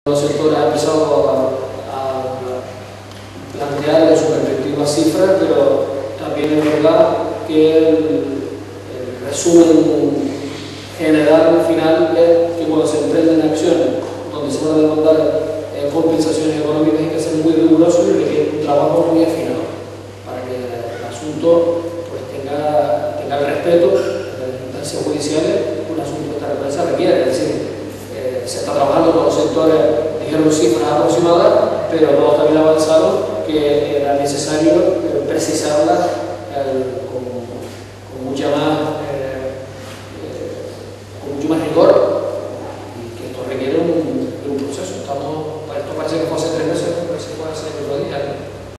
Los sectores han empezado a plantear en su perspectiva cifras, pero también es verdad que el resumen general final es que cuando se emprenden acciones donde se van a demandar compensaciones económicas hay que ser muy riguroso y requiere un trabajo muy afinado para que el asunto pues, tenga el respeto de las instancias judiciales. Un asunto de esta naturaleza requiere, es decir, se está trabajando con los sectores, dijeron cifras aproximadas, pero todos también avanzaron que era necesario precisar